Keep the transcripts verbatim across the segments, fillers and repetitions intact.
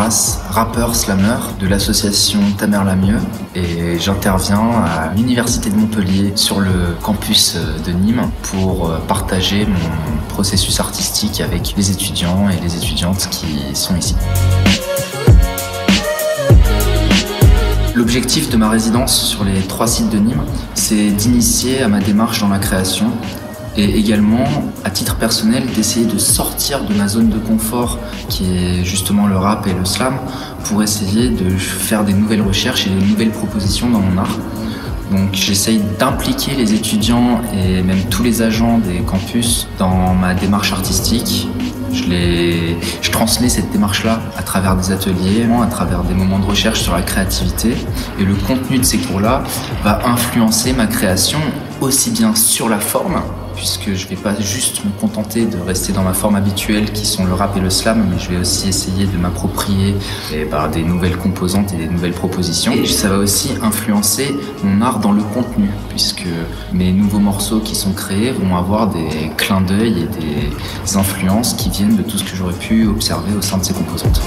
Arras, rappeur slammer de l'association Ta Mère la Mieux, et j'interviens à l'université de Montpellier sur le campus de Nîmes pour partager mon processus artistique avec les étudiants et les étudiantes qui sont ici. L'objectif de ma résidence sur les trois sites de Nîmes, c'est d'initier à ma démarche dans la création et également, à titre personnel, d'essayer de sortir de ma zone de confort qui est justement le rap et le slam pour essayer de faire des nouvelles recherches et des nouvelles propositions dans mon art. Donc j'essaye d'impliquer les étudiants et même tous les agents des campus dans ma démarche artistique. Je, les... je transmets cette démarche-là à travers des ateliers, à travers des moments de recherche sur la créativité. Et le contenu de ces cours-là va influencer ma création aussi bien sur la forme, puisque je ne vais pas juste me contenter de rester dans ma forme habituelle qui sont le rap et le slam, mais je vais aussi essayer de m'approprier eh ben, des nouvelles composantes et des nouvelles propositions. Et ça va aussi influencer mon art dans le contenu, puisque mes nouveaux morceaux qui sont créés vont avoir des clins d'œil et des influences qui viennent de tout ce que j'aurais pu observer au sein de ces composantes.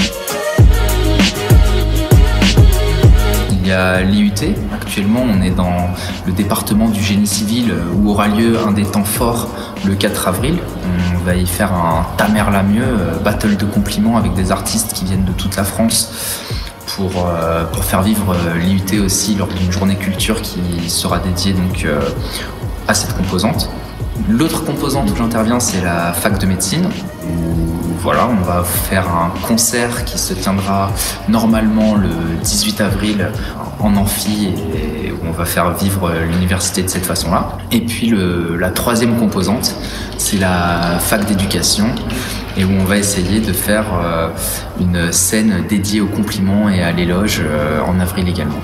Il y a l'I U T. Actuellement, on est dans le département du génie civil où aura lieu un des temps forts le quatre avril. On va y faire un Ta Mère la Mieux, battle de compliments avec des artistes qui viennent de toute la France pour, euh, pour faire vivre l'I U T aussi lors d'une journée culture qui sera dédiée donc, euh, à cette composante. L'autre composante où j'interviens, c'est la fac de médecine. Voilà, on va faire un concert qui se tiendra normalement le dix-huit avril en amphi et où on va faire vivre l'université de cette façon-là. Et puis le, la troisième composante, c'est la fac d'éducation et où on va essayer de faire euh, une scène dédiée aux compliments et à l'éloge euh, en avril également.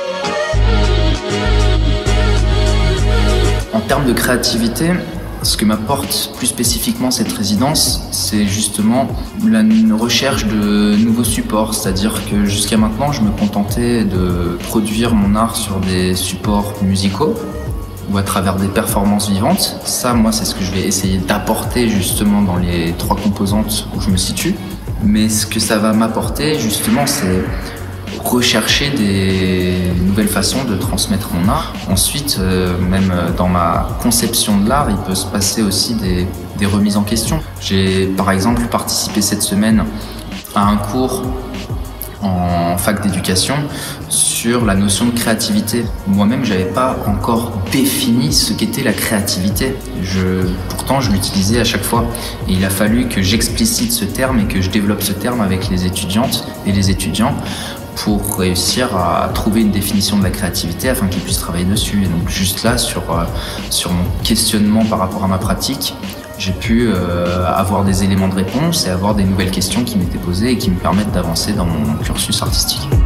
En termes de créativité, ce que m'apporte plus spécifiquement cette résidence, c'est justement la recherche de nouveaux supports. C'est-à-dire que jusqu'à maintenant, je me contentais de produire mon art sur des supports musicaux ou à travers des performances vivantes. Ça, moi, c'est ce que je vais essayer d'apporter justement dans les trois composantes où je me situe. Mais ce que ça va m'apporter, justement, c'est rechercher des nouvelles façons de transmettre mon art. Ensuite, euh, même dans ma conception de l'art, il peut se passer aussi des, des remises en question. J'ai par exemple participé cette semaine à un cours en fac d'éducation sur la notion de créativité. Moi-même, j'avais pas encore défini ce qu'était la créativité. Je, pourtant, je l'utilisais à chaque fois. Et il a fallu que j'explicite ce terme et que je développe ce terme avec les étudiantes et les étudiants pour réussir à trouver une définition de la créativité afin qu'ils puissent travailler dessus. Et donc juste là, sur, euh, sur mon questionnement par rapport à ma pratique, j'ai pu euh, avoir des éléments de réponse et avoir des nouvelles questions qui m'étaient posées et qui me permettent d'avancer dans mon cursus artistique.